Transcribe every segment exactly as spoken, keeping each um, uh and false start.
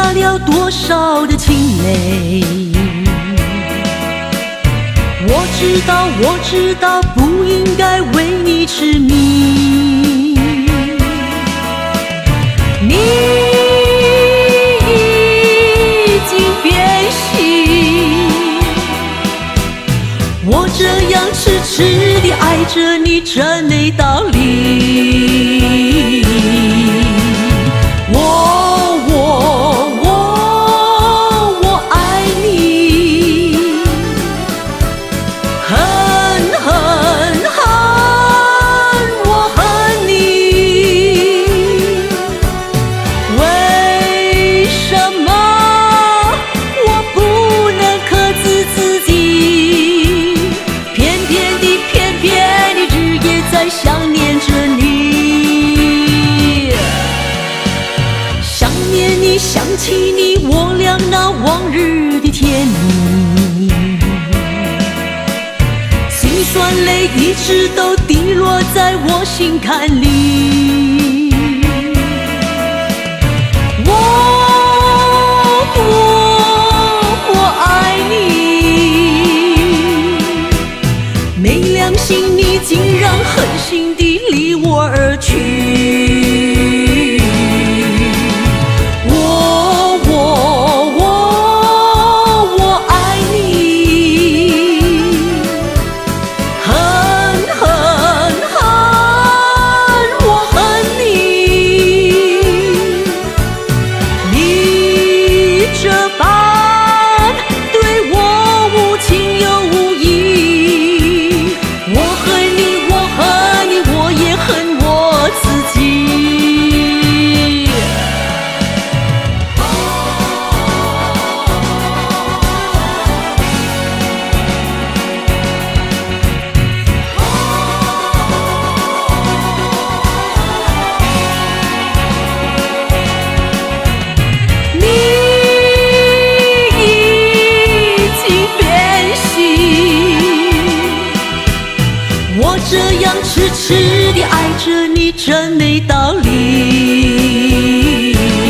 下了多少的情泪。我知道，我知道，不应该为你痴迷。你已经变心，我这样痴痴地爱着你，真没道理。我我我我爱你，恨恨恨，我恨你。为什么我不能克制自己？偏偏地，偏偏地，日夜在想念着你。想念你，想起你，我俩那往日的甜蜜。心酸泪一直都滴落在我心坎里。我我我爱你，没良心你竟然狠心地离我而去。我我我我爱你，恨恨恨，我恨你。你这般对我无情又无义，我恨你，我恨你，我也恨我自己。你已经变心，我这样痴痴地爱着你，真没道理。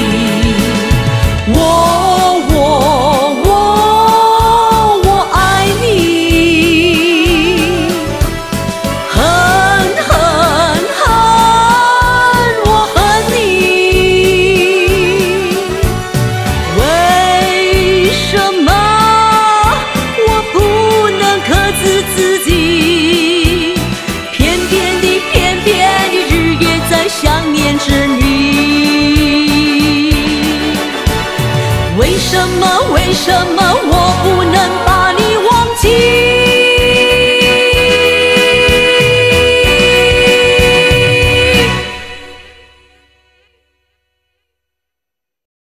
我我我我爱你，恨恨恨，我恨你。为什么我不能克制自己？偏偏地，偏偏地，日夜在想念着你。为什么？为什么？